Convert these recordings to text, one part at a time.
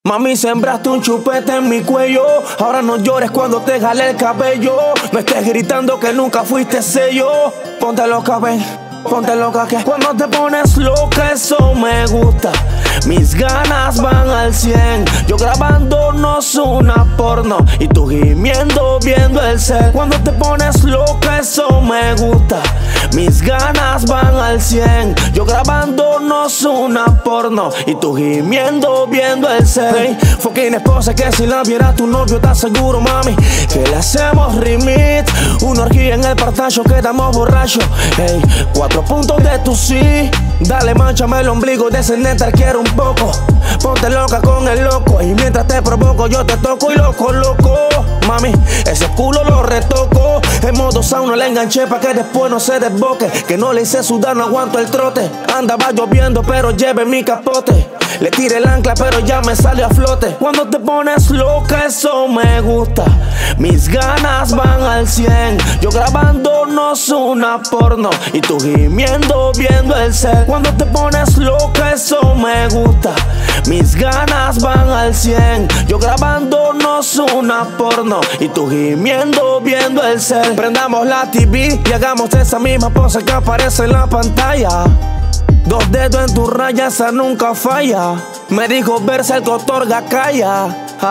Mami, sembraste un chupete en mi cuello. Ahora no llores cuando te jale el cabello. No estés gritando que nunca fuiste sello. Ponte loca, ven, ponte loca que cuando te pones loca eso me gusta. Mis ganas van al 100. Yo grabándonos una porno y tú gimiendo viendo el set. Cuando te pones loca eso me gusta. Mis ganas van al 100. Yo grabándonos una porno y tú gimiendo viendo el set. Hey, fucking esposa que si la viera tu novio te aseguro, mami, que le hacemos remix. Una orgía en el partacho, quedamos borrachos. Hey, 4 puntos de tu sí. Dale, manchame el ombligo, descendente quiero un poco. Ponte loca con el loco y mientras te provoco yo te toco y lo coloco. Mami, ese culo lo retoco. En modo sauna le enganché pa' que después no se desboque. Que no le hice sudar, no aguanto el trote. Andaba lloviendo pero lleve mi capote. Le tiré el ancla pero ya me sale a flote. Cuando te pones loca eso me gusta. Mis ganas van al 100. Yo grabándonos una porno y tú gimiendo viendo el set. Cuando te pones loca eso me gusta. Mis ganas van al 100. Yo grabándonos una porno y tú gimiendo viendo el set. Prendamos la TV y hagamos esa misma pose que aparece en la pantalla. 2 dedos en tu raya, esa nunca falla. Me dijo verse el que otorga calla.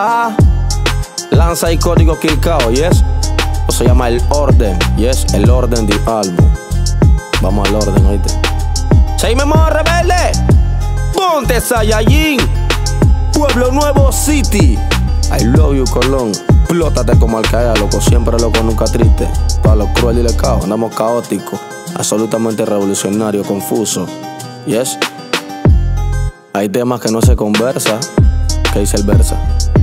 Lanza y código Kirkao, yes. O se llama el orden, yes, el orden del álbum. Vamos al orden, oíste. Seguimos rebelde. Ponte Saiyajin. Pueblo Nuevo City. I love you, Colón. Plótate como Al Qaeda, loco, siempre loco, nunca triste. Para los cruel y le cao, andamos caóticos. Absolutamente revolucionario, confuso. Yes. Hay temas que no se conversa. ¿Qué dice el versa?